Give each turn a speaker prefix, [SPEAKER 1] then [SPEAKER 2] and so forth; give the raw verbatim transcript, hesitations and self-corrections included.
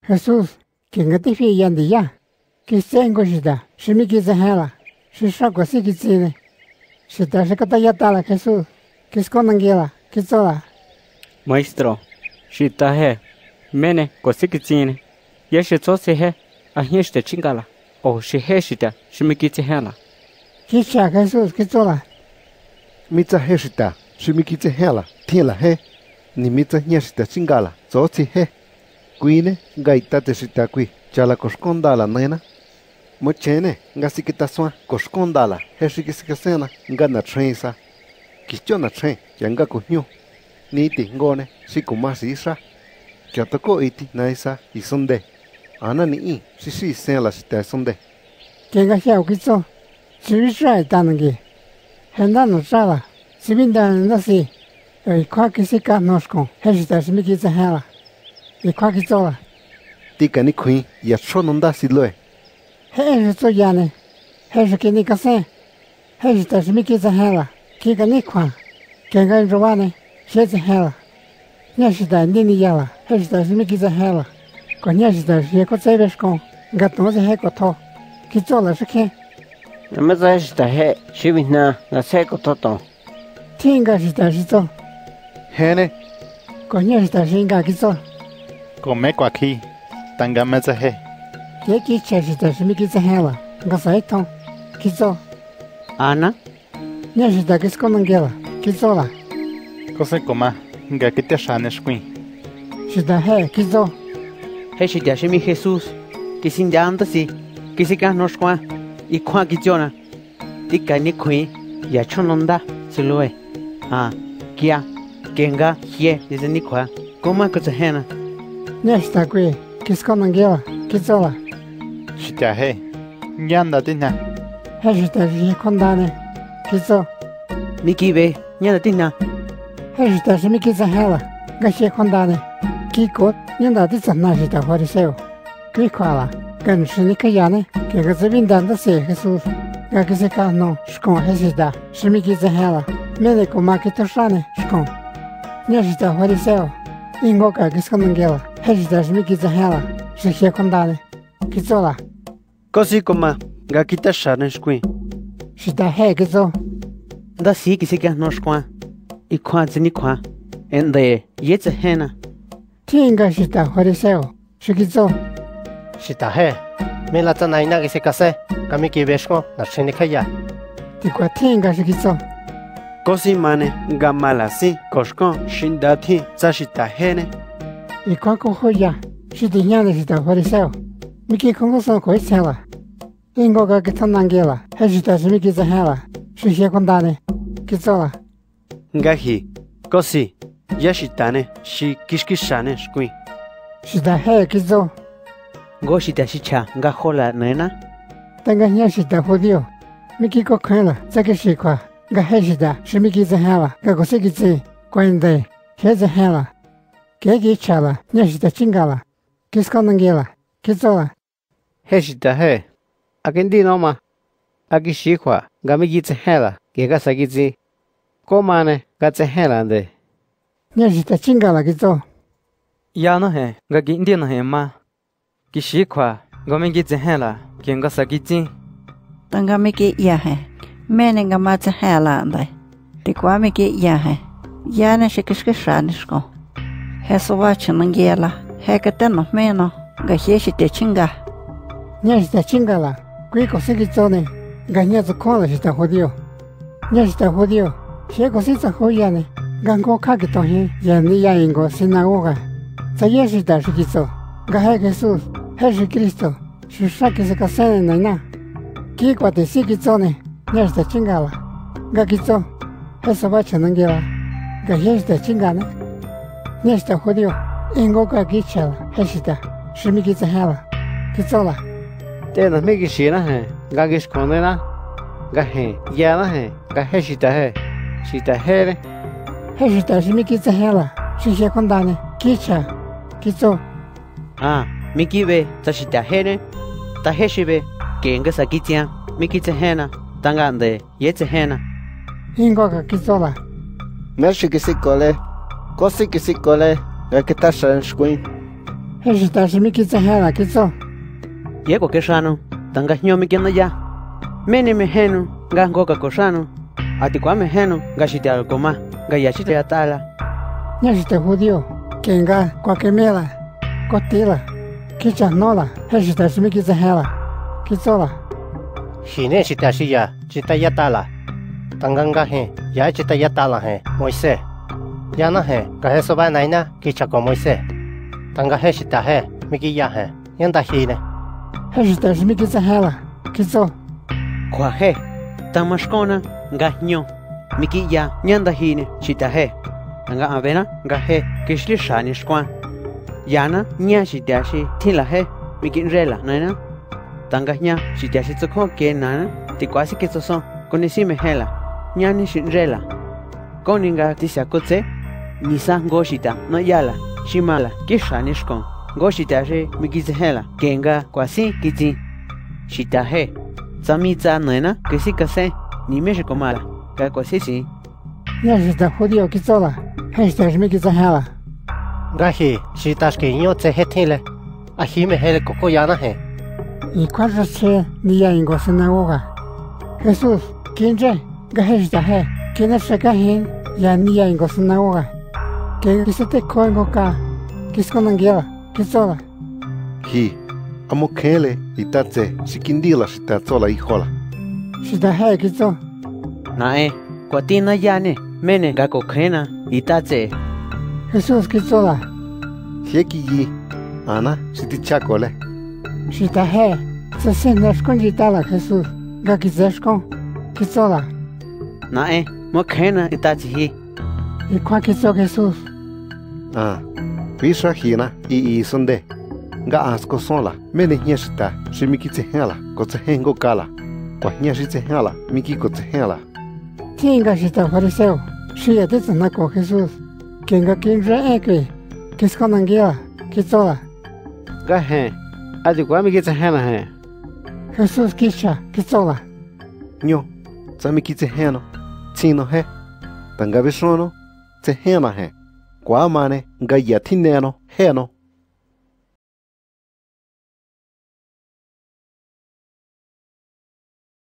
[SPEAKER 1] Jesús, quien que te fie yan de ya, que se engoshida, si mi que se hela, si saco si que tiene. Si te hace que te ya tala Jesús, que es con angela, que sola.
[SPEAKER 2] Maestro, si te he, mene, cosi que tiene. Ya si todo se he, a gente chingala. O si he shita, si mi que se hela.
[SPEAKER 1] Que cha Jesús, que sola.
[SPEAKER 3] Mitza heshita, si mi que se hela, tiela he. Ni mitza nyeshita chingala, todo se he. Quine, gaita te shita qui, chala coscondala nena. Mochene, ngasikita swa, coscondala, heshikisicasena, ngana trensa. Kichona tren, yanga coño. Niti ngone, sikumasisa. Chatoko iti naisa, isonde. Ana ni i, si si sela sita sonde.
[SPEAKER 1] Que ga xiao que so, si vi sai tan ngi. Henda no sala, si bin dan na si. Ei kwa que se ka nos con, heshita si mi que se hela. E kwa que sola.
[SPEAKER 3] Tika ni queen, ya chononda siloe.
[SPEAKER 1] He so yane. He que ni kase. Heshita si mi que se hela. Que ga ni kwa. Que ga rowane, se se hela. Neshita ni ni yala, heshita si mi que se hela. Con neshita si ko se ves con. Gato se he ko to. Que sola se que.
[SPEAKER 2] Na me za shita he, si vina, na se ko toto.
[SPEAKER 1] Tinga shita si so.
[SPEAKER 3] Hene,
[SPEAKER 1] Con neshita si nga que so.
[SPEAKER 4] Come qua aquí, tanga mezahe.
[SPEAKER 1] Que que cheshita si mi que se hela. Ga sai to. Que so.
[SPEAKER 2] Ana,
[SPEAKER 1] Neshita que es con angela. Que sola.
[SPEAKER 4] Cosa coma, nga que te shanes queen.
[SPEAKER 1] Shita he, que so.
[SPEAKER 2] he shita si mi Jesús, que sin ya anda si, que se ka nos kwa, y kwa que jona. Tika ni kui, ya chononda, se lo e. Ah, kia, kenga, hie, dice ni kwa, coma que se hena.
[SPEAKER 1] Neshita que, que es con angela. Que sola.
[SPEAKER 4] Shitahe, nyanda tina.
[SPEAKER 1] Heshita si con dane. Que so.
[SPEAKER 2] Miki ve, nyada tina.
[SPEAKER 1] Heshita si mi que se hela. Ga si con dane. Kiko, nyanda di sa na shita fariseo. Que kwala. Gan si ni kayane. Que ga se vindan da se Jesús. Ga que se ka no. Shkon heshita. Si mi que se hela. Mene ko ma que to shane. Shkon. Neshita fariseo. Ingo ka que es con angela. Heshita si mi que se hela. Si si con dane. Que sola.
[SPEAKER 2] Cosi coma, ga kita shanes kui.
[SPEAKER 1] Shita he que so.
[SPEAKER 2] Da si que se ka nos kwa, y kwa zini kwa, ende, yetse hena.
[SPEAKER 1] Tinga shita fariseo. Shikizo.
[SPEAKER 5] Shitahe, me la tanaina que se case, kamiki beshko, na chenikaya.
[SPEAKER 1] Tikwa tinga shikizo.
[SPEAKER 2] Cosi mane, ga mala si, koshko, shindati, zashita hene.
[SPEAKER 1] Y kwa kohoya. Shiti nyane shita fariseo. Miki kongo son ko isela. Ingo ga que tan angela. Heshita si miki se hela. Shishia kondane. Kizola.
[SPEAKER 2] Ngahi, cosi, yashitane, shi kishkishane shkui.
[SPEAKER 1] Shita he kizo.
[SPEAKER 2] Goshita shicha, ga hola nena.
[SPEAKER 1] Tenga nyashita judío. Miki ko kwela. Sake shikwa. Ga heshita. Shi miki se hela. Ga kosiki zi. Kwende. He se hela. Kegi chala. Nyashita chingala. Kiskon angela. Kizola.
[SPEAKER 2] Heshita he. Akendi noma. Akishikwa, ga migitse hela, que ga sagitzi. Komane, ga tse hela ande.
[SPEAKER 1] Nyashita chingala kizo.
[SPEAKER 6] Ya no he, ga gindi no he ma. Kishikwa, ga migitse hela, que ga sagitzi.
[SPEAKER 7] Tanga miki ya he. Mene nga matse hela ande. Tikwa miki ya he. Ya ne shikishkishanishko. Heso wachi nangela. Hekateno meno. Ga hieshite chinga.
[SPEAKER 1] Nyashita chingala. Kui kosiki zone. Ga nyazo kola shita judío. Nyashita judío. She kosita hoyane. Gango kage tohi. Yani ya ingo sinagoga. Sayeshita shikizo. Ga he Jesús. He Cristo. Shushaki se kasene naina. Kikwa te siki zone. Nyashita chingala. Ga kizo. He sobacha nangela. Ga hieshita chingane. Nyashita judío. Ingo ga gichala. Heshita. Shimiki se hela. Kizola.
[SPEAKER 2] Tena migi shina he, ga gishkonena. Ga he, yana he, ga heshita he. Shita here.
[SPEAKER 1] Heshita shimiki se hela. Shishia kondane. Kicha. Kizo.
[SPEAKER 2] Ah, miki ve, zashita here. Ta heshibe, que enga sakitia, miki tse hena. Tanga ande, yetse hena.
[SPEAKER 1] Ingo ga kizola.
[SPEAKER 5] Mershi que se cole, cosi que se cole, ga que ta shan shqueen.
[SPEAKER 1] Hay si ta si mi ki cha ha la ki cho.
[SPEAKER 2] Ye ko ke shano, tanga nyo mi kena ya. Mene me henu, ga ngo ka ko shano. Ati kwa me henu, ga shi ta ko ma, ga ya shi ta tala.
[SPEAKER 1] Nya si ta judío, que nga kwa que mela, cotila, que cha nola, hay si ta si mi ki cha ha la. Ki cho la.
[SPEAKER 5] Shi ne shi ta shi ya, chi ta ya ta la. Tanganga he, ya chi ta ya ta la he, Moise. Ya na he, ga he so ba nai na, ki cha ko Moise. Tanga he shi ta he, mi ki ya he, yan ta hi ne.
[SPEAKER 1] Hay si ta si mi ki cha ha la. Ki cho.
[SPEAKER 2] Kwa he, tamashkona, ga nyo. Miki ya, nyanda hine, chita he. Nga avena, ga he, kishli shani shkwan. Yana, nya shitashi, tila he, miki nrela, naina. Tanga nya, shitashi tsukho ke nana, tikwasi kitsoson, konisi me hela. Nyani shinrela. Koninga tisya kutse, nisa ngoshita, no yala, shimala, kishani shkon. Ngoshitashi, miki zehela, kenga, kwasi kiti. Shita he. Tsamitsa naina, kisi kase, ni me shikomala. Ka kwasi si.
[SPEAKER 1] Nya si ta judío ki cho la. Hay si ta si mi ki cha ha la.
[SPEAKER 5] Ga hi, shi ta shi nyo tse he tin le. A hi me he le koko ya na he.
[SPEAKER 1] Y cuatro che ni ya ingo sinagoga. Jesús, ¿quién re? Ga hay si ta he. ¿Quién es ka hin? Ya ni ya ingo sinagoga. Que ki se te ko ingo ka. Kis ko nangiela. Ki cho la.
[SPEAKER 3] Hi, amo kele itatse sikindila shita tsola ihola.
[SPEAKER 1] Si ta he ki cho.
[SPEAKER 2] Na e, kwa tina yane, mene ga ko krena, itatse.
[SPEAKER 1] Jesús ki cho la.
[SPEAKER 3] Hieki yi, ana shiti chakole.
[SPEAKER 1] Si ta he. Se se nashkon jitala Jesús. Ga ki zeshkon. Ki cho la.
[SPEAKER 2] Na e, mo krena itatse hi.
[SPEAKER 1] Y kwa ki cho Jesús.
[SPEAKER 3] Ah, visha hina i i sonde. Nga asko sola, mene nyeshita, shimiki tse hela, ko tse hengo kala. Kwa nyeshi tse hela, miki ko tse hela.
[SPEAKER 1] Tinga si ta fariseo. Si ya te tsana ko Jesús. Que nga kin re ekwe. Kis ko nangiela. Ki cho la.
[SPEAKER 2] Ga he, adi kwa mi kitsa hena he.
[SPEAKER 1] Jesús kisha. Ki cho la.
[SPEAKER 3] Nyo, tsa miki tse heno, tsino he. Tanga bishono, tse hena he. Kwa mane, nga yatineno, heno.